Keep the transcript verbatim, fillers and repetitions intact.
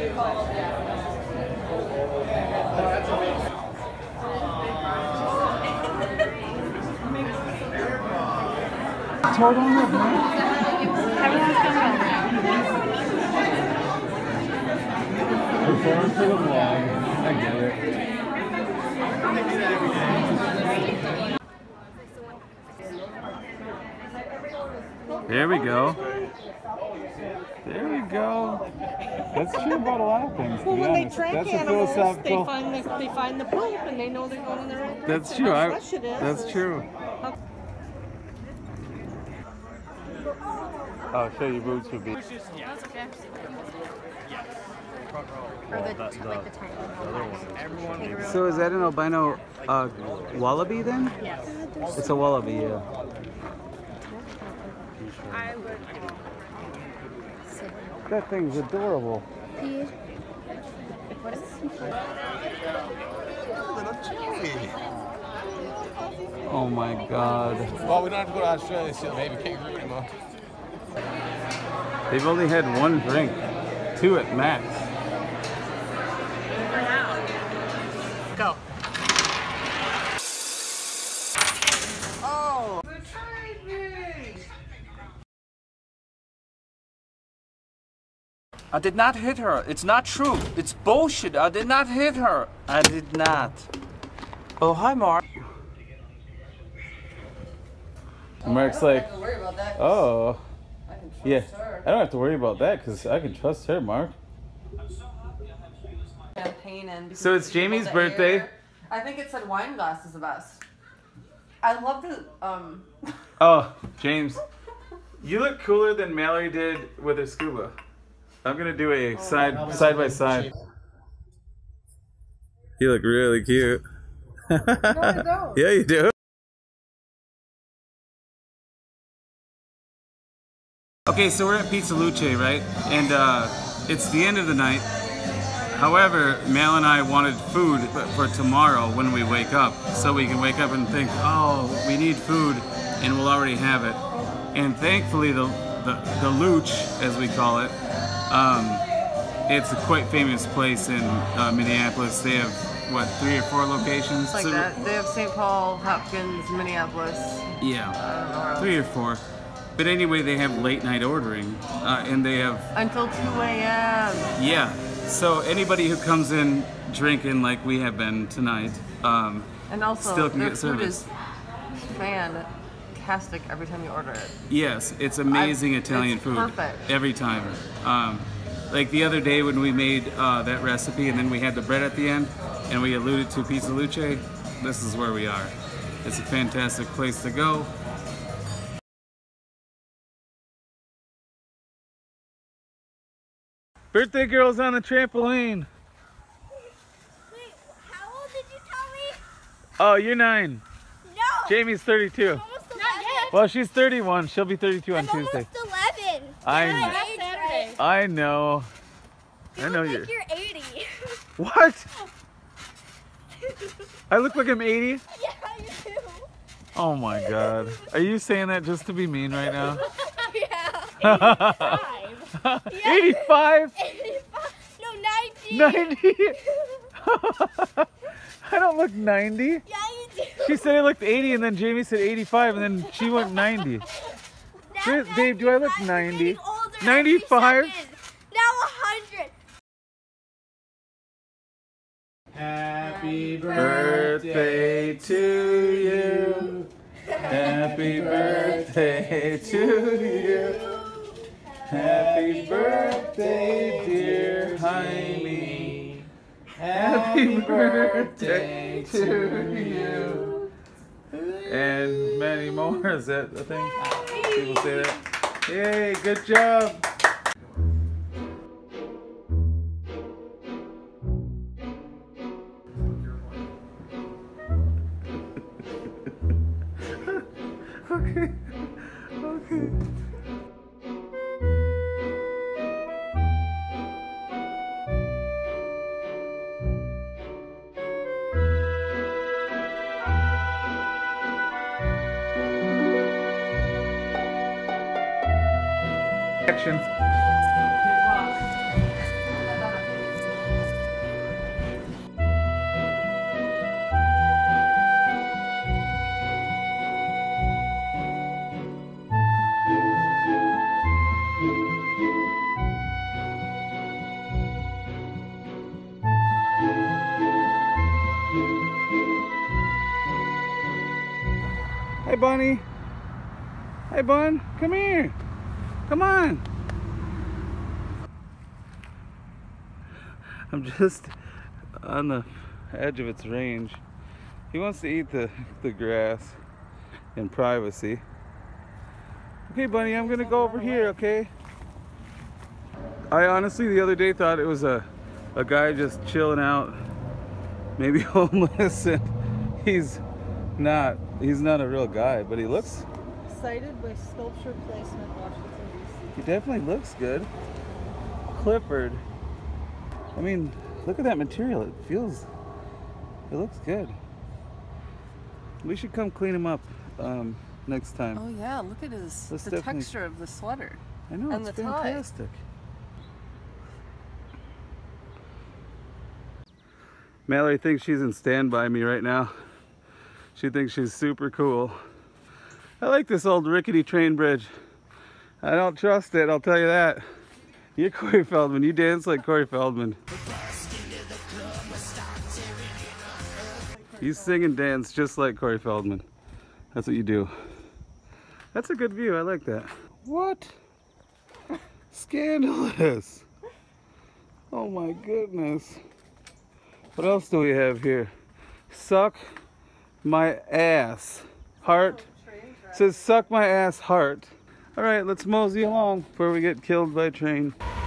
Total on man. Perform for the vlog. I get it. There we go. There we go. That's true about a lot of things. Well, when honest. they track That's animals, a philosophical... they find the, they find the poop and they know they're going in the right place. That's true. I, That's that's true. I'll show you boots would be. That's okay. Or the, like the tiny. So is that an albino uh, wallaby then? Yes. It's a wallaby, yeah. I would. That thing's adorable. What is Oh my god. Well, we don't have to go to Australia, so maybe kangaroo anymore. They've only had one drink. Two at max. Go. Oh! I did not hit her. It's not true. It's bullshit. I did not hit her. I did not. Oh, hi, Mark. Mark's like, oh, yeah, I don't have to worry about that because I can trust her, Mark. Champagne in. So it's Jamie's birthday. Air. I think it said wine glass is the best. I love the um. Oh, James, you look cooler than Mallory did with her scuba. I'm gonna do a side side by side. You look really cute. No, I don't. Yeah, you do. Okay, so we're at Pizza Luce, right? And uh, it's the end of the night. However, Mal and I wanted food for tomorrow when we wake up, so we can wake up and think, oh, we need food, and we'll already have it. And thankfully, the the, the Luch, as we call it, um, it's a quite famous place in uh, Minneapolis. They have, what, three or four locations? Like so, that. They have Saint Paul, Hopkins, Minneapolis. Yeah, I don't know where else. three or four. But anyway, they have late night ordering, uh, and they have... Until two A M Yeah, so anybody who comes in drinking like we have been tonight, um, And also, still can their get food service. is fantastic every time you order it. Yes, it's amazing I- Italian it's food. perfect. Every time. Um, like the other day when we made uh, that recipe and then we had the bread at the end and we alluded to Pizza Luce, this is where we are. It's a fantastic place to go. Birthday girl's on the trampoline. Wait, how old did you tell me? Oh, you're nine. No. Jamie's thirty-two. I'm almost eleven. Not yet. Well, she's thirty-one. She'll be thirty-two on I'm Tuesday. almost eleven. I You're know. my age, right? I know. You I know look you're. like you're eighty. What? I look like I'm eighty? Yeah, you do. Oh my god. Are you saying that just to be mean right now? Yeah. eighty-five? eighty-five? No, ninety. ninety? I don't look ninety. Yeah, you do. She said I looked eighty and then Jamie said eighty-five and then she went ninety. Now Dave, do I look ninety-five, ninety? you're getting older every ninety-five? second. Now one hundred. Happy Birthday to you. Happy birthday to you. Happy birthday, dear Jaime. Happy birthday to you. And many more. Is that a thing? People say that. Yay, good job. Okay. Okay. Action. bunny. Hey, bun, come here. Come on. I'm just on the edge of its range. He wants to eat the, the grass in privacy. Okay, bunny, I'm gonna go over here, okay? I honestly the other day thought it was a, a guy just chilling out, maybe homeless, and he's not. He's not a real guy, but he looks... Cited by Sculpture Placement, Washington, D C He definitely looks good. Clifford. I mean, look at that material. It feels... It looks good. We should come clean him up um, next time. Oh yeah, look at his That's the definitely- texture of the sweater. I know, and it's the tie. fantastic. Mallory thinks she's in Stand By Me right now. She thinks she's super cool. I like this old rickety train bridge. I don't trust it, I'll tell you that. You're Corey Feldman. You dance like Corey Feldman. You sing and dance just like Corey Feldman. That's what you do. That's a good view. I like that. What? Scandalous. Oh my goodness. What else do we have here? Suck my ass. Heart. It says suck my ass heart. All right, let's mosey along before we get killed by a train.